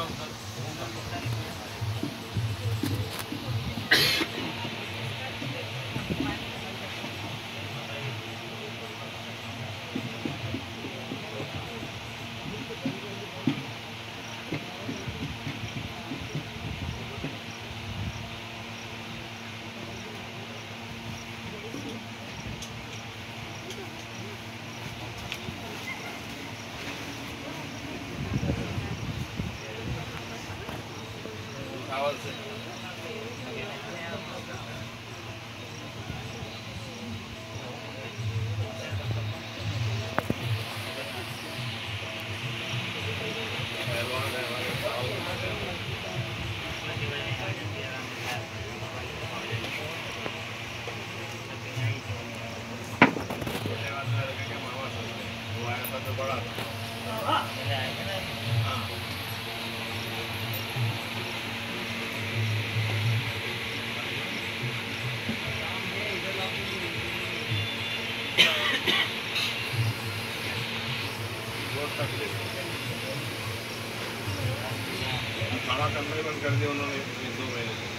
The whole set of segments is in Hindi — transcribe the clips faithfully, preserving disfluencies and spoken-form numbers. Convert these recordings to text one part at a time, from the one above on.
खाना कंपनी बंद कर दिया उन्होंने दो महीने से।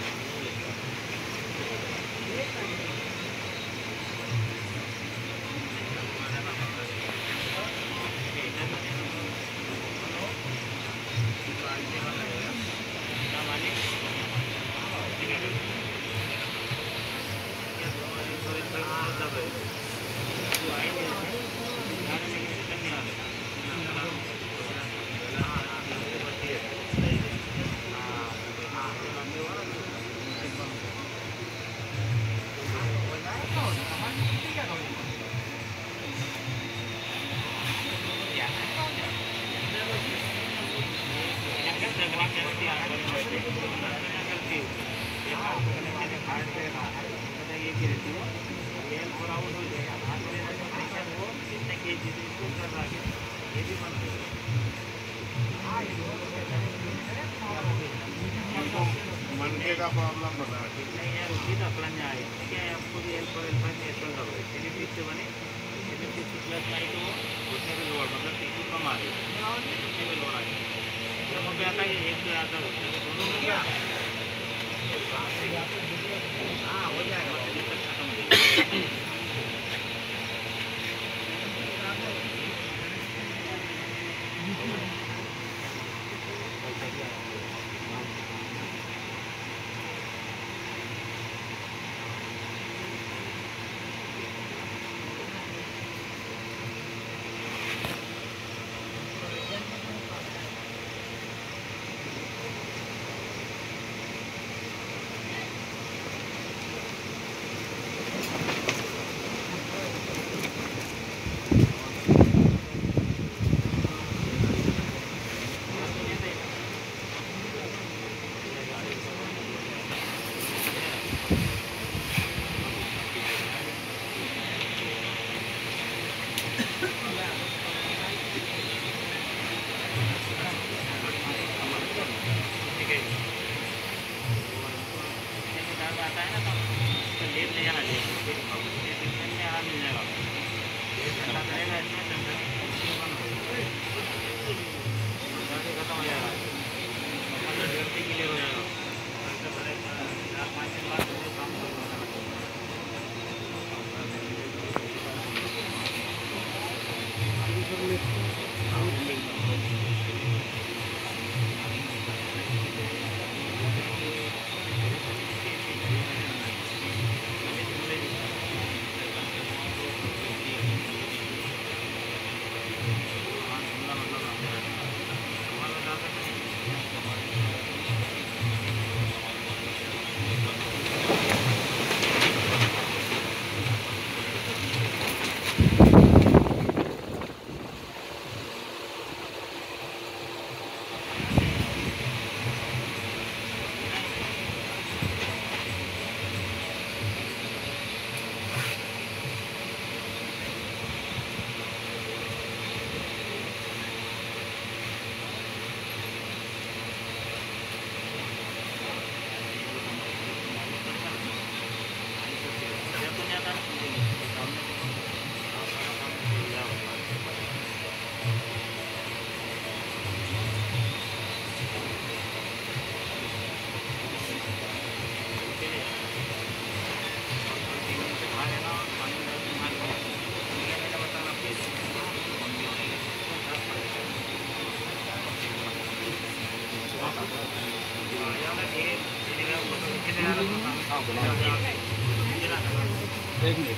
मनके का प्रॉब्लम बता ठीक है यार उसी का प्लान है ठीक है आपको भी हेल्प और हेल्प है तो करो इसलिए फिर से बने इसलिए फिर से प्लस नहीं तो उसमें भी लोड मतलब टिकट कम आ गई उसमें भी लोड आ गई तो वो पे आता है एक से आता है दोनों में क्या हाँ हो जाएगा दिक्कत खत्म हो जाएगी। एक मिनट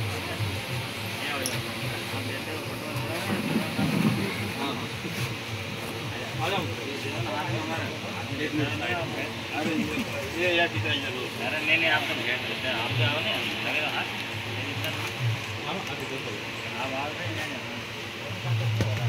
आ जाओ एक मिनट अरे ये या कितना जरूर अरे नहीं नहीं आप तो भेज देते हैं आप जाओ ना लगेगा हाथ हाँ अभी तो आप आ रहे हैं